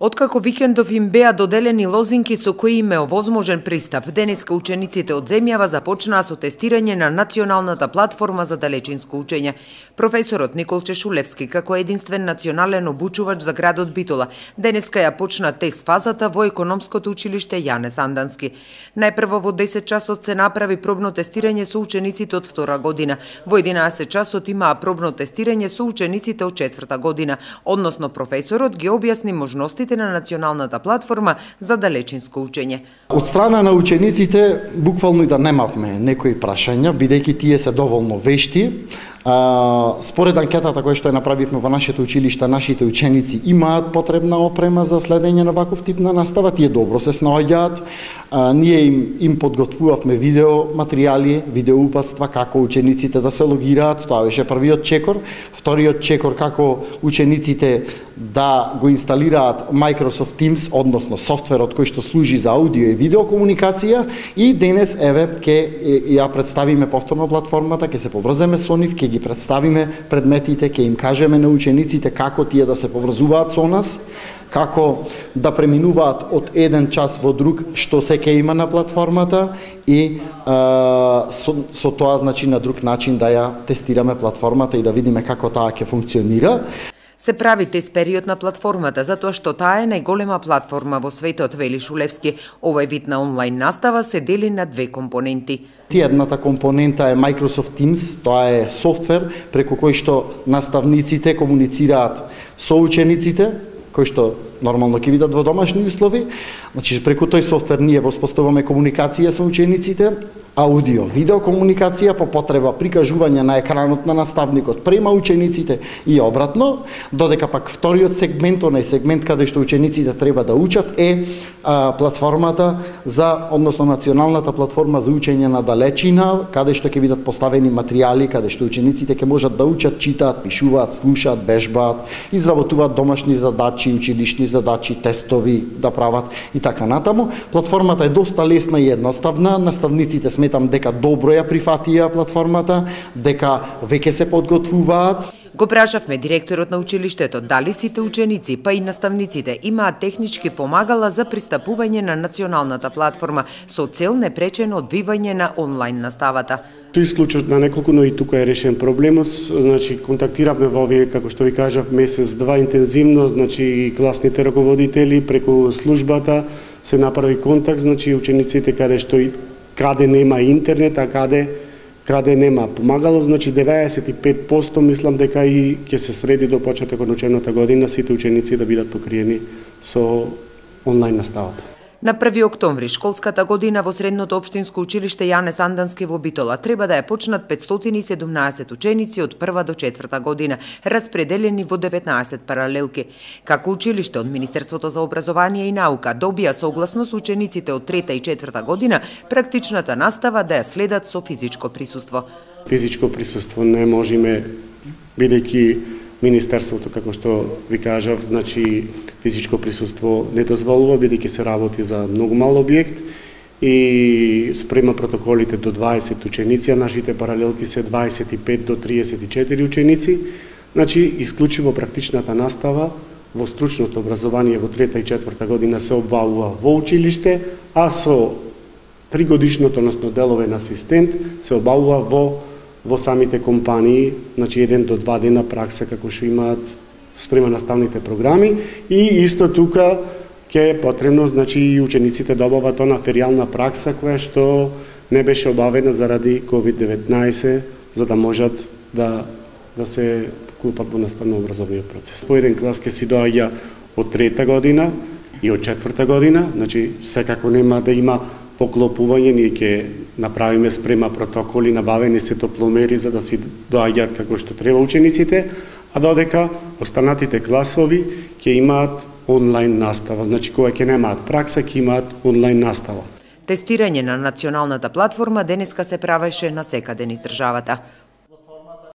Откако викендов им беа доделени лозинки со кои им е овозможен пристап, денеска учениците од земјава започнаа со тестирање на националната платформа за далечинско учење. Професорот Николче Шулевски, како единствен национален обучувач за градот Битола, денеска ја почна тест фазата во економското училиште Јане Сандански. Најпрво во 10 часот се направи пробно тестирање со учениците од втора година. Во 11 часот имаа пробно тестирање со учениците од четврта година, односно професорот ги објасни можностите на националната платформа за далечинско учење. Од страна на учениците буквално и да немавме некои прашања, бидејќи тие се доволно вешти. Според анкетата која што ја направивме во нашето училиште, нашите ученици имаат потребна опрема за следење на ваков тип на настава, тие добро се снаоѓаат. Ние им подготвувавме видео материјали, видеоупатства како учениците да се логираат, тоа беше првиот чекор. Вториот чекор како учениците да го инсталираат Microsoft Teams, односно софтверот кој што служи за аудио и видео комуникација, и денес еве ќе ја представиме повторно платформата, ќе се поврземе со нив, ќе ги представиме предметите, ќе им кажеме на учениците како тие да се поврзуваат со нас, како да преминуваат од еден час во друг, што се ќе има на платформата, и со тоа значи на друг начин да ја тестираме платформата и да видиме како таа ќе функционира. Се прави тест период на платформата, затоа што таа е најголема платформа во светот, вели Шулевски. Овој вид на онлайн настава се дели на две компоненти. Едната компонента е Microsoft Teams, тоа е софтвер преку кој што наставниците комуницираат со учениците, кои што нормално ќе видат во домашни услови. Значи, преку тој софтвер ние воспоставуваме комуникација со учениците, аудио, видео комуникација, по потреба прикажување на екранот на наставникот према учениците и обратно, додека пак вториот сегмент, онај сегмент каде што учениците треба да учат, е платформата за, односно националната платформа за учење на далечина, каде што ќе бидат поставени материјали, каде што учениците ќе можат да учат, читаат, пишуваат, слушаат, вежбаат, изработуваат домашни задачи, училишни задачи, тестови да прават и така натаму. Платформата е доста лесна и едноставна, наставниците сметам дека добро ја прифатија платформата, дека веќе се подготвуваат. Го прашавме директорот на училиштето дали сите ученици, па и наставниците имаат технички помагала за пристапување на националната платформа со цел непречено одвивање на онлайн наставата. Со исклучок на неколку, но и тука е решен проблемот. Значи, контактиравме во овие, како што ви кажав, месец-два интензивно, значи класните раководители преку службата се направи контакт, значи учениците каде нема интернет, а каде нема помагало, значи 95% мислам дека и ќе се среди до почетокот на учебната година сите ученици да бидат покриени со онлайн наставата. На 1 октомври школската година во Средното општинско училиште Јане Сандански во Битола треба да ја почнат 517 ученици од 1 до 4 година, распределени во 19 паралелки. Како училиште од Министерството за образование и наука добија согласност учениците од 3 и 4 година практичната настава да ја следат со физичко присуство. Физичко присуство не можеме, бидејќи Министерството, како што ви кажав, значи физичко присуство не дозволува, бидејќи се работи за многу мал објект и спрема протоколите до 20 ученици, а нашите паралелки се 25 до 34 ученици. Значи, исклучиво практичната настава во стручното образование во 3 и 4 година се обвалува во училиште, а со 3-годишното, односно деловен асистент, се обвалува во самите компании, значи 1 до 2 дена пракса како што имаат спрема наставните програми, и исто тука ќе е потребно, значи и учениците добават она феријална пракса која што не беше обавена заради COVID-19, за да можат да се вклупат во наставно-образовниот процес. По еден клас ќе си доаѓа од 3 година и од 4 година, значи секако нема да има поклопување, ние ќе направиме спрема протоколи, набавени се топломери за да си доаѓаат како што треба учениците, а додека останатите класови ќе имаат онлайн настава. Значи, кога ќе немаат пракса, ќе имаат онлайн настава. Тестирање на националната платформа денеска се правеше на секаде низ државата.